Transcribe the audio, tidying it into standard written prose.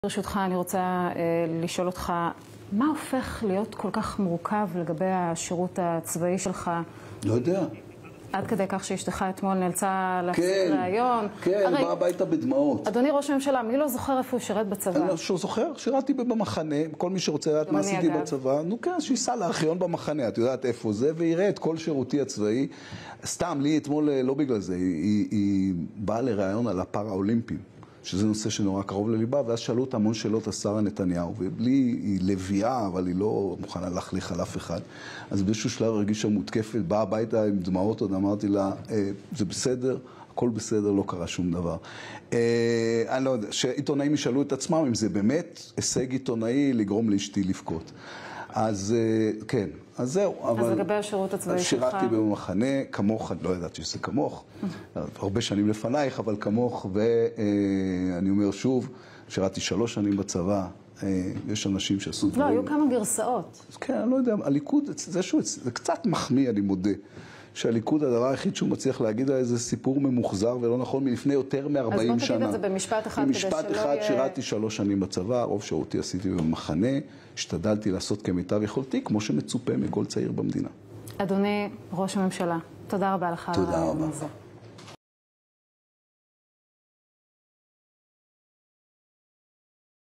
ברשותך, אני רוצה לשאול אותך, מה הופך להיות כל כך מורכב לגבי השירות הצבאי שלך? לא יודע. עד כדי כך שאשתך אתמול נאלצה להפסיק ראיון. כן, בא הביתה בדמעות. אדוני ראש הממשלה, מי לא זוכר איפה הוא שירת בצבא? אני לא זוכר, שירתי במחנה, כל מי שרוצה לדעת מה עשיתי בצבא, נו כן, שיסע לארכיון במחנה, את יודעת איפה זה, ויראה את כל שירותי הצבאי. סתם, לי אתמול לא בגלל זה, היא באה לראיון על הפארה-אולימפיים. שזה נושא שנורא קרוב לליבה, ואז שאלו אותה המון שאלות על שרה נתניהו, ובלי, היא לביאה, אבל היא לא מוכנה להחליך על אף אחד. אז באיזשהו שלב הרגישה מותקפת, באה הביתה עם דמעות, עוד אמרתי לה, זה בסדר, הכל בסדר, לא קרה שום דבר. אני לא יודע, שעיתונאים ישאלו את עצמם אם זה באמת הישג עיתונאי לגרום לאשתי לבכות. אז כן, אז זהו. אז לגבי השירות הצבאי שלך? שירתי במחנה, כמוך, לא ידעתי שזה כמוך, הרבה שנים לפנייך, אבל כמוך, ואני אומר שוב, שירתי 3 שנים בצבא, יש אנשים שעשו דברים. לא, היו כמה גרסאות. כן, אני לא יודע, הליכוד, זה קצת מחמיא, אני מודה. שהליכוד, הדבר היחיד שהוא מצליח להגיד על איזה סיפור ממוחזר ולא נכון מלפני יותר מ-40 שנה. אז בוא תגיד את זה במשפט אחד כדי שלא יהיה... במשפט אחד שירתי 3 שנים בצבא, רוב שירותי עשיתי במחנה, השתדלתי לעשות כמיטב יכולתי, כמו שמצופה מכל צעיר במדינה. אדוני ראש הממשלה, תודה רבה לך. תודה רבה.